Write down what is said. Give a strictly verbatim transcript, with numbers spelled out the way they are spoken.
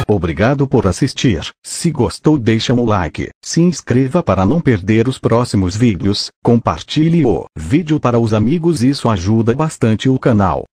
Obrigado por assistir. Se gostou, deixa um like, se inscreva para não perder os próximos vídeos, compartilhe o vídeo para os amigos, isso ajuda bastante o canal.